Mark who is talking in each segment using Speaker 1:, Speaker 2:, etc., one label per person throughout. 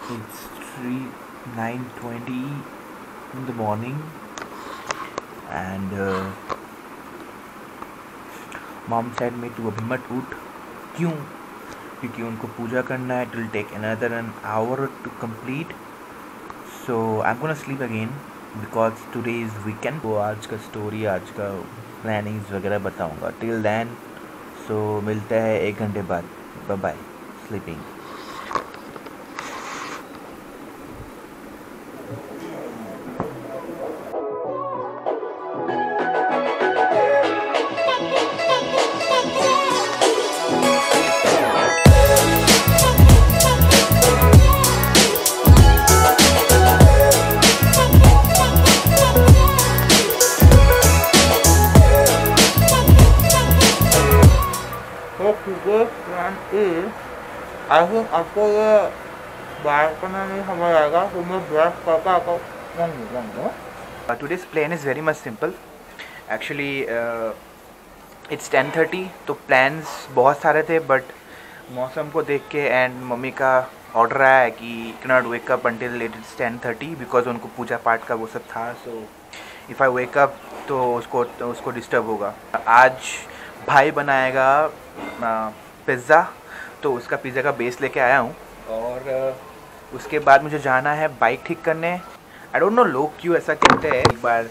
Speaker 1: It's 9:20 in the morning and mom said me to अभी मत उठ. क्यों? क्योंकि उनको पूजा करना है. It will take another an hour to complete. So I'm gonna sleep again because today is weekend. तो आज का स्टोरी, आज का प्लानिंग्स वगैरह बताऊंगा. Till then, so मिलते हैं 1 घंटे बाद. Bye bye. Sleeping. आपको ये बाहर करना नहीं समझ आएगा तो मैं ब्रश करके आपको निकालूंगा. Today's plan is very much simple. Actually it's 10:30 तो plans बहुत सारे थे बट मौसम को देख के एंड मम्मी का ऑर्डर आया है कि cannot wake up until it's 10:30 because उनको पूजा पाठ का वो सब था. So if I wake up तो उसको डिस्टर्ब होगा. आज भाई बनाएगा पिज़्ज़ा तो उसका पिज़्ज़ा का बेस लेके आया हूँ और उसके बाद मुझे जाना है बाइक ठीक करने. आई डोंट नो लोग क्यों ऐसा कहते हैं. एक बार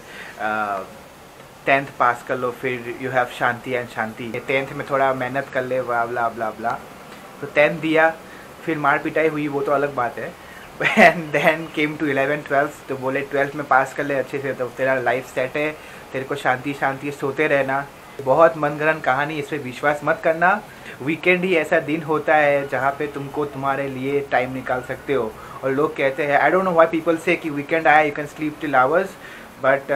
Speaker 1: 10th पास कर लो फिर you have shanti and shanti. 10th में थोड़ा मेहनत कर ले ब्ला ब्ला ब्ला. तो 10th दिया फिर मार पिटाई हुई वो तो अलग बात है. And then came to 11th 12th तो बोले 12th में पास कर ले अच्छे से तो तेरा लाइफ सेट है, तेरे को शांति शांति सोते रहना. बहुत मनगढ़ंत कहानी, इस पर विश्वास मत करना. वीकेंड ही ऐसा दिन होता है जहाँ पे तुमको तुम्हारे लिए टाइम निकाल सकते हो. और लोग कहते हैं I don't know why people say कि वीकेंड आया you can sleep till hours but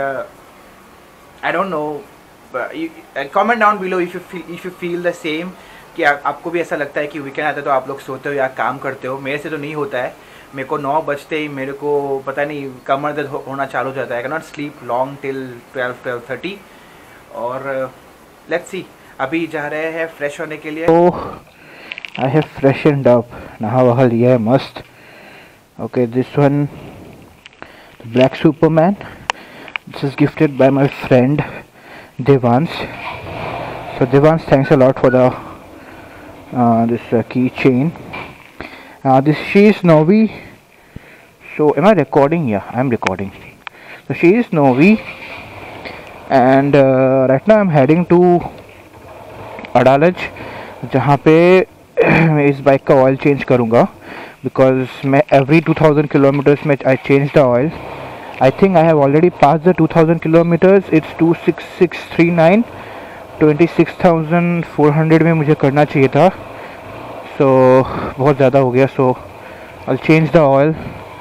Speaker 1: I don't know. Comment down below if you feel the same कि आपको भी ऐसा लगता है कि वीकेंड आता है तो आप लोग सोते हो या काम करते हो. मेरे से तो नहीं होता है. मेरे को 9 बजते ही मेरे को पता नहीं कमर दर्द होना चालू हो जाता है. I can not sleep long till 12-12:30. और लेट्स सी अभी जा रहे हैं फ्रेश होने के लिए. तो आई हैव फ्रेशनड अप, नहा वहा लिया है मस्त. Okay this one black superman, this is gifted by my friend Devansh. So Devansh thanks a lot for the this keychain. She is Novi. So am I recording? Yeah, I am recording. So she is Novi and right now I am heading to Adalaj जहाँ पे मैं इस bike का oil change करूँगा because मैं every 2000 kilometres में I change the oil. I think I have already pass the 2000 kilometres. It's 26639. 26,400 में मुझे करना चाहिए था. सो बहुत ज़्यादा हो गया. So I change the oil.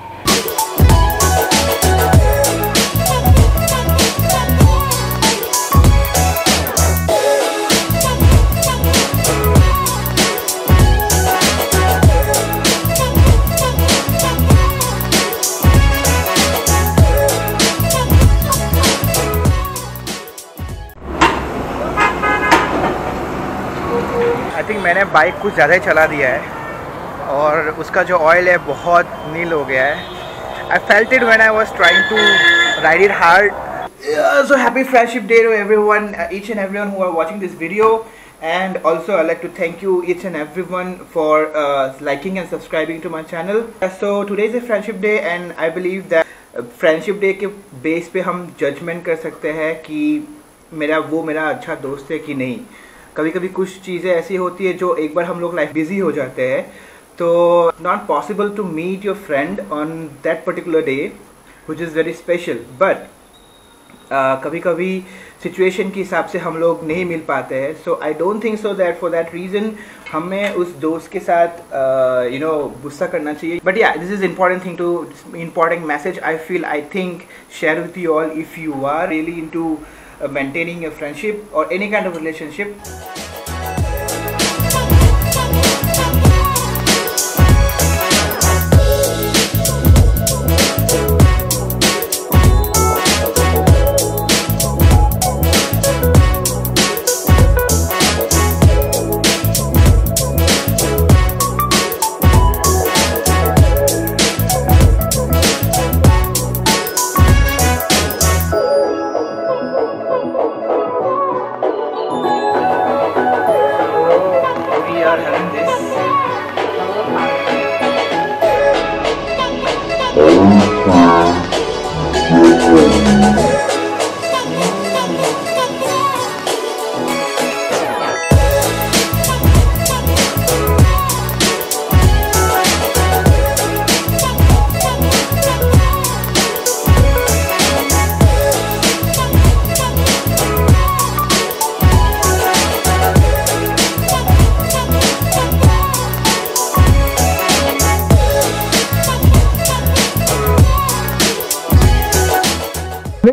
Speaker 1: I think मैंने बाइक कुछ ज़्यादा ही चला दिया है और उसका जो ऑयल है बहुत नील हो गया है. I felt it when I was trying to ride it hard. So happy friendship day to everyone, each and everyone who are watching this video. And also I like to thank you each and everyone for liking and subscribing to my channel. So today is a friendship day and I believe that friendship day के base पे हम judgement कर सकते हैं कि मेरा अच्छा दोस्त है कि नहीं. कभी कभी कुछ चीज़ें ऐसी होती है जो एक बार हम लोग लाइफ बिजी हो जाते हैं तो not possible to meet your friend on that particular day which is very special. But कभी कभी सिचुएशन के हिसाब से हम लोग नहीं मिल पाते हैं. So I don't think so that for that reason हमें उस दोस्त के साथ गुस्सा करना चाहिए. But yeah this is important message I feel I think share with you all if you are really into maintaining a friendship or any kind of relationship.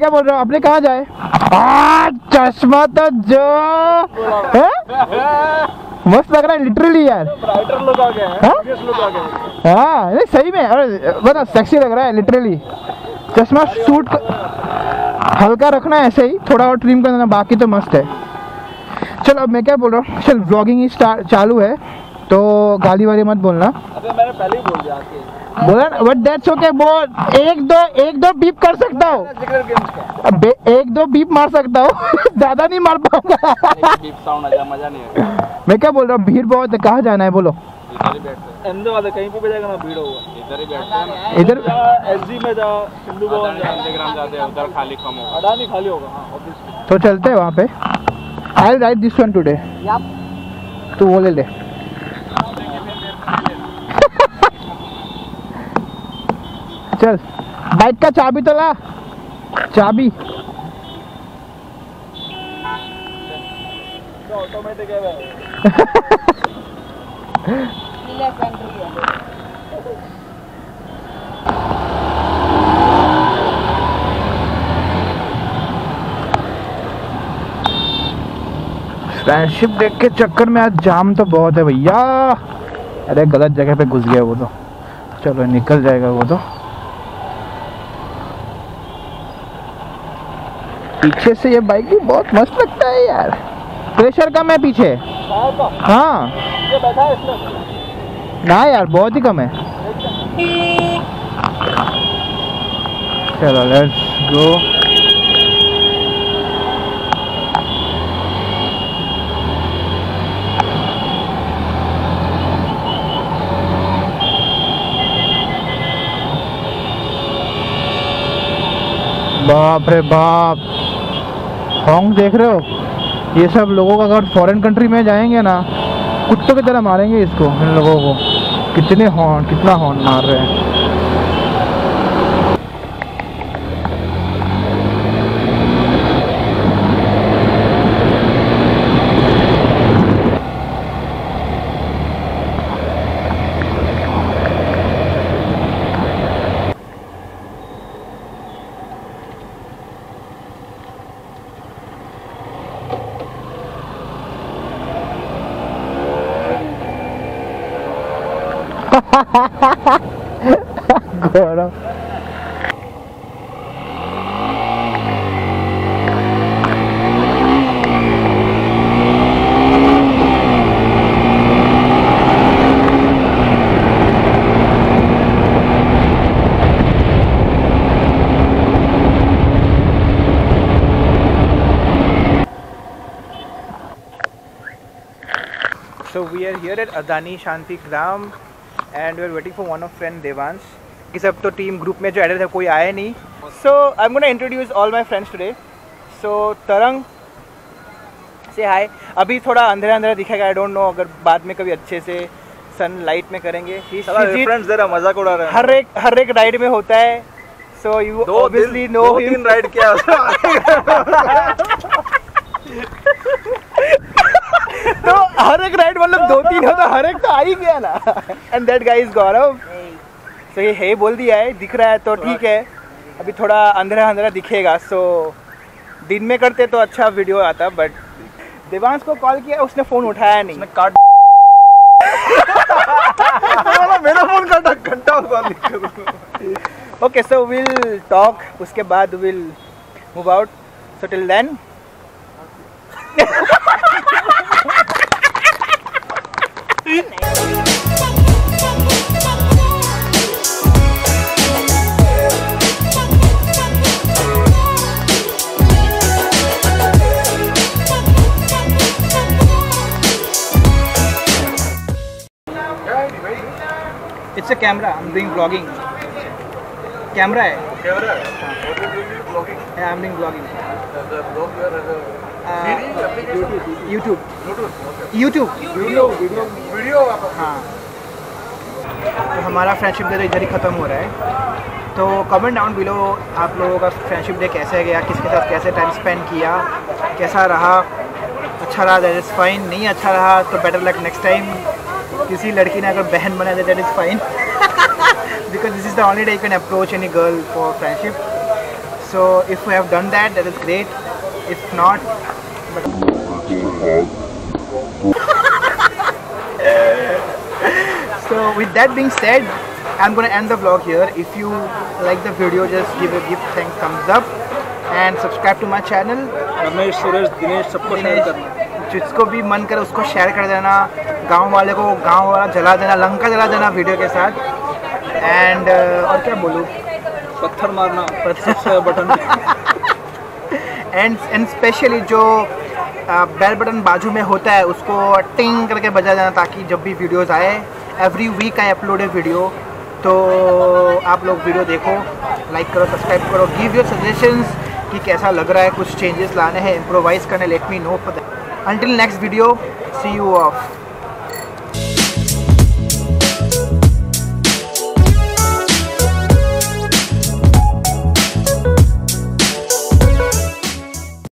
Speaker 2: क्या बोल रहा हूँ, अपने कहाँ जाए? चश्मा तो जो है मस्त लग रहा है लिटरली यार।
Speaker 3: राइटर लोग आ गए हैं, लोग आ गए।
Speaker 2: हाँ नहीं सही में, अरे बड़ा सेक्सी लग रहा है लिटरली। चश्मा सूट हल्का रखना है ऐसे ही, थोड़ा और ट्रिम कर देना, बाकी तो मस्त है। चलो अब मैं क्या बोल रहा हूँ, चल व्लॉगिंग ही चालू है तो गाली वाली मत बोलना।
Speaker 3: अबे मैंने पहले ही बोल दिया
Speaker 2: बोला ना, बट दैट्स ओके। बोल एक दो बीप कर सकता हूँ, अबे एक दो बीप मार सकता हूँ ज्यादा नहीं मार पाऊंगा।
Speaker 3: बीप साउंड आ जाए, मजा नहीं आएगा।
Speaker 2: मैं क्या बोल रहा हूँ, भीड़ बहुत है, कहाँ जाना है बोलो?
Speaker 3: इधर ही बैठते हैं, अहमदाबाद कहीं पे भी जाएगा ना भीड़ होगा, इधर ही बैठते हैं।
Speaker 2: इधर
Speaker 3: एसजी में जा, सिंधु भवन जा, इंस्टाग्राम जाते हैं, उधर खाली कम होगा, अडानी खाली होगा। हाँ ऑब्वियसली।
Speaker 2: तो चलते हैं वहाँ पे। I will write this one today. तू वो ले ले। चल बाइक का चाबी तो ला, चाबी।
Speaker 3: ऑटोमेटिक है
Speaker 2: फ्रेंडशिप देख के चक्कर में आज जाम तो बहुत है भैया। अरे गलत जगह पे घुस गया वो तो, चलो निकल जाएगा वो तो। पीछे से ये बाइक भी बहुत मस्त लगता है यार, प्रेशर कम है पीछे। हाँ
Speaker 3: ये बैठा है इसमें
Speaker 2: ना यार, बहुत ही कम है। चलो लेट्स गो। बाप रे बाप, हॉर्न देख रहे हो? ये सब लोगों का अगर फॉरेन कंट्री में जाएंगे ना, कुत्तों की तरह मारेंगे इसको, इन लोगों को। कितना हॉर्न मार रहे हैं। गौरव
Speaker 1: So we are here at Adani Shanti Gram and we are waiting for one of friend Devansh. कि सब तो टीम ग्रुप में जो एडिट है कोई आया नहीं. So I'm gonna introduce all my friends today. So तरंग से हाय. अभी थोड़ा अंधेरा दिखेगा, आई डोंट नो, अगर बाद में कभी अच्छे से सनलाइट में करेंगे.
Speaker 3: फ्रेंड्स जरा मजाक उड़ा रहे हैं.
Speaker 1: हर एक राइड में होता है. So you obviously know him.
Speaker 3: 2-3 ride किया.
Speaker 1: तो हर एक राइड मतलब 2-3 हो तो हर एक तो आ ही गया ना. And that guy is Gaurav. सो ये है बोल दिया है, दिख रहा है तो ठीक है. अभी थोड़ा अंधेरा दिखेगा. सो दिन में करते तो अच्छा वीडियो आता. बट देवांश को कॉल किया, उसने फ़ोन उठाया नहीं.
Speaker 3: काट मेरा फोन काटा, घंटा call.
Speaker 1: Okay so will talk, उसके बाद will move out. So till then it's a camera. I'm doing vlogging. Camera है.
Speaker 3: कैमरा है. What are you doing vlogging?
Speaker 1: Yeah, I'm doing vlogging.
Speaker 3: The vlog you are series application.
Speaker 1: YouTube.
Speaker 3: Video
Speaker 1: हाँ. तो हमारा friendship day तो इधर ही ख़त्म हो रहा है. तो कमेंट डाउन बिलो आप लोगों का फ्रेंडशिप डे कैसे गया, किसके साथ कैसे टाइम स्पेंड किया, कैसा रहा. अच्छा रहा दैट इज़ फाइन, नहीं अच्छा रहा तो बेटर लक नेक्स्ट टाइम. किसी लड़की ने अगर बहन बना दे that is fine. Because this is the only day you can approach any girl for friendship.
Speaker 2: So if we have done that, that is great. If not, so with that being said, I'm gonna end the vlog here. If you like the video, just give thumbs up and subscribe to my channel.
Speaker 3: Ramesh, Suresh, Dinesh सबको share करना,
Speaker 2: जिसको भी मन करे उसको share कर देना, गांव वाले को गांव वाला जला देना, लंका जला देना वीडियो के साथ. एंड और क्या बोलूँ,
Speaker 3: पत्थर मारना सबसे बटन
Speaker 2: एंड स्पेशली जो बेल बटन बाजू में होता है उसको टिंग करके बजा देना, ताकि जब भी वीडियोस आए, every week I upload a video, तो आप लोग वीडियो देखो, लाइक करो, सब्सक्राइब करो, गिव योर सजेशंस कि कैसा लग रहा है, कुछ चेंजेस लाने हैं, इम्प्रोवाइज करने, let me know for that. Until next video, see you of.